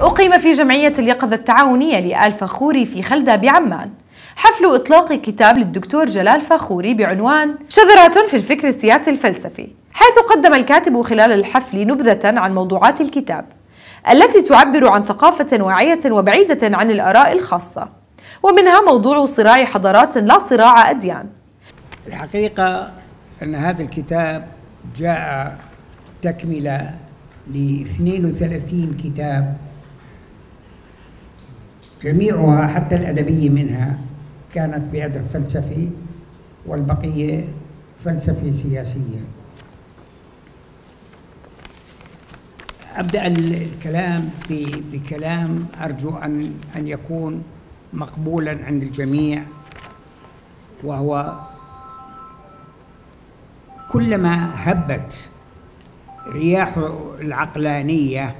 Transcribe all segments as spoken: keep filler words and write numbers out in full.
أقيم في جمعية اليقظة التعاونية لآل فخوري في خلدة بعمان حفل إطلاق كتاب للدكتور جلال فخوري بعنوان شذرات في الفكر السياسي الفلسفي، حيث قدم الكاتب خلال الحفل نبذة عن موضوعات الكتاب التي تعبر عن ثقافة واعية وبعيدة عن الآراء الخاصة، ومنها موضوع صراع حضارات لا صراع أديان. الحقيقة أن هذا الكتاب جاء تكملة ل اثنين وثلاثين كتاب، جميعها حتى الأدبية منها كانت بأدب فلسفي والبقية فلسفة سياسية. أبدأ الكلام بكلام أرجو أن أن يكون مقبولا عند الجميع، وهو كلما هبت رياح العقلانية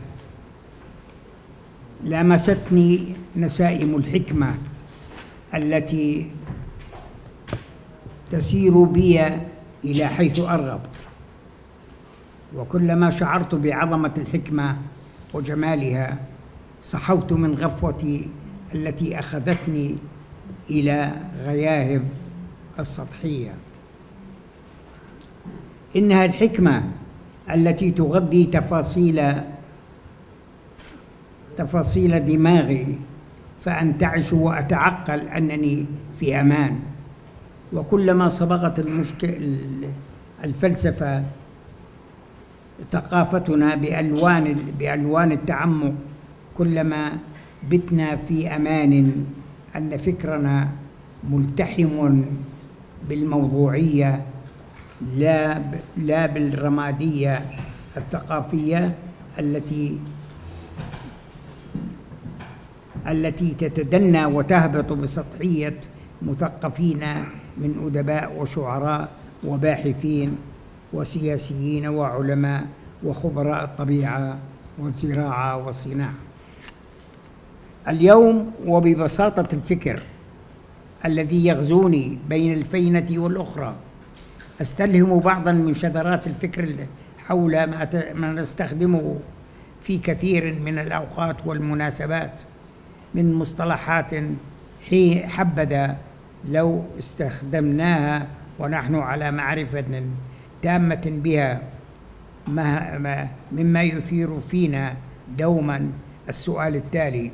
لامستني نسائم الحكمة التي تسير بي إلى حيث أرغب، وكلما شعرت بعظمة الحكمة وجمالها صحوت من غفوتي التي أخذتني إلى غياهب السطحية. إنها الحكمة التي تغذي تفاصيل تفاصيل دماغي، فأنتعش وأتعقل أنني في أمان. وكلما صبغت المشكل الفلسفة ثقافتنا بألوان بألوان التعمق، كلما بتنا في أمان أن فكرنا ملتحم بالموضوعية لا لا بالرمادية الثقافية التي التي تتدنى وتهبط بسطحية مثقفين من أدباء وشعراء وباحثين وسياسيين وعلماء وخبراء الطبيعة والزراعة والصناعة. اليوم وببساطة الفكر الذي يغزوني بين الفينة والأخرى أستلهم بعضا من شذرات الفكر حول ما نستخدمه في كثير من الأوقات والمناسبات من مصطلحات حبذا لو استخدمناها ونحن على معرفة تامة بها، مما يثير فينا دوما السؤال التالي: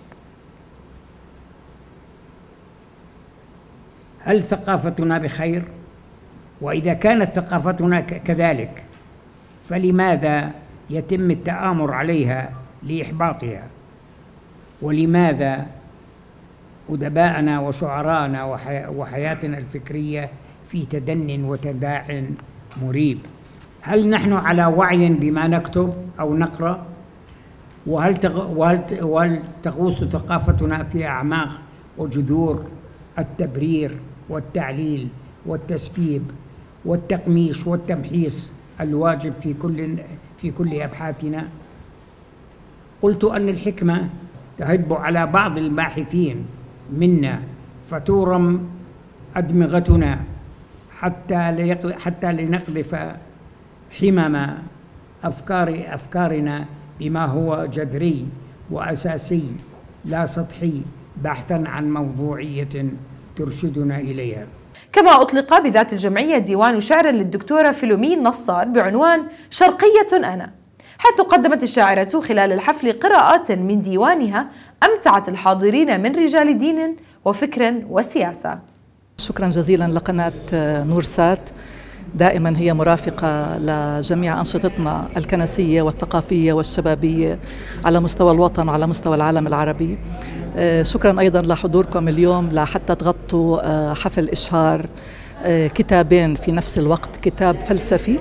هل ثقافتنا بخير؟ وإذا كانت ثقافتنا كذلك فلماذا يتم التآمر عليها لإحباطها؟ ولماذا أدباءنا وشعراءنا وحياتنا الفكرية في تدن وتداع مريب؟ هل نحن على وعي بما نكتب أو نقرأ؟ وهل وهل تغوص ثقافتنا في أعماق وجذور التبرير والتعليل والتسبيب والتقميش والتمحيص الواجب في كل في كل أبحاثنا؟ قلت أن الحكمة تهب على بعض الباحثين منا فتورم أدمغتنا حتى حتى لنقذف حمم أفكار أفكارنا بما هو جذري وأساسي لا سطحي، بحثا عن موضوعية ترشدنا إليها. كما أطلق بذات الجمعية ديوان شعر للدكتورة فيلومين نصار بعنوان شرقية أنا، حيث قدمت الشاعرة خلال الحفل قراءات من ديوانها أمتعت الحاضرين من رجال دين وفكر وسياسة. شكرا جزيلا لقناة نورسات، دائما هي مرافقة لجميع أنشطتنا الكنسية والثقافية والشبابية على مستوى الوطن وعلى مستوى العالم العربي. شكرا أيضا لحضوركم اليوم لحتى تغطوا حفل إشهار كتابين في نفس الوقت، كتاب فلسفي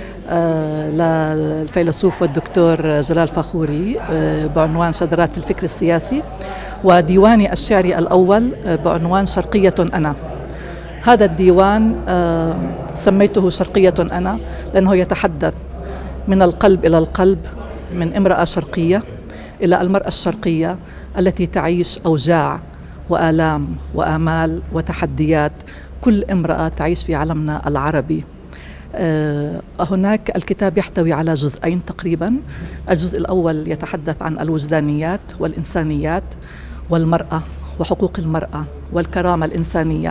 للفيلسوف والدكتور جلال فخوري بعنوان شذرات الفكر السياسي، وديواني الشعري الأول بعنوان شرقية أنا. هذا الديوان سميته شرقية أنا لأنه يتحدث من القلب إلى القلب، من امرأة شرقية إلى المرأة الشرقية التي تعيش أوجاع وآلام وآمال وتحديات كل امرأة تعيش في عالمنا العربي. هناك الكتاب يحتوي على جزئين تقريبا. الجزء الأول يتحدث عن الوجدانيات والإنسانيات والمرأة وحقوق المرأة والكرامة الإنسانية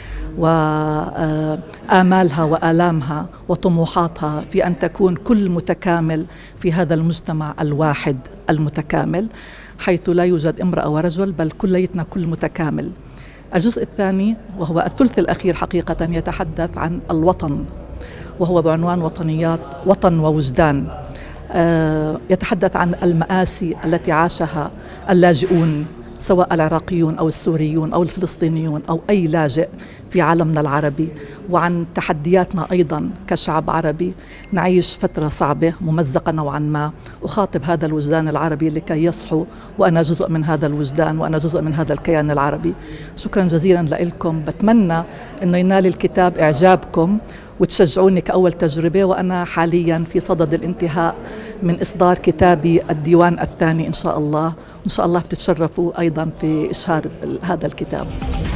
وآمالها وآلامها وطموحاتها في أن تكون كل متكامل في هذا المجتمع الواحد المتكامل، حيث لا يوجد امرأة ورجل بل كليتنا كل متكامل. الجزء الثاني وهو الثلث الأخير حقيقة يتحدث عن الوطن، وهو بعنوان وطنيات وطن ووجدان. يتحدث عن المآسي التي عاشها اللاجئون سواء العراقيون أو السوريون أو الفلسطينيون أو أي لاجئ في عالمنا العربي، وعن تحدياتنا أيضا كشعب عربي نعيش فترة صعبة ممزقة نوعا ما. أخاطب هذا الوجدان العربي لكي يصحوا، وأنا جزء من هذا الوجدان وأنا جزء من هذا الكيان العربي. شكرا جزيلا لكم، بتمنى أنه ينال الكتاب إعجابكم وتشجعوني كأول تجربة، وأنا حاليا في صدد الانتهاء من إصدار كتابي الديوان الثاني إن شاء الله، وإن شاء الله بتتشرفوا أيضا في إشهار هذا الكتاب.